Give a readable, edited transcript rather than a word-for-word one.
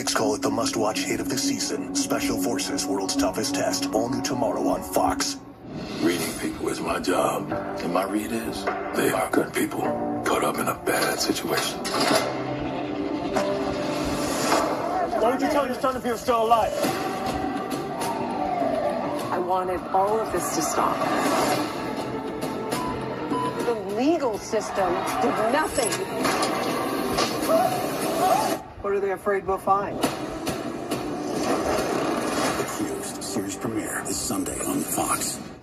Critics call it the must-watch hit of the season. Special Forces, World's Toughest Test. All new tomorrow on Fox. Reading people is my job. And my read is, they are good people caught up in a bad situation. Why don't you tell your son if he was still alive? I wanted all of this to stop. The legal system did nothing. What are they afraid we'll find? Accused series premiere this Sunday on Fox.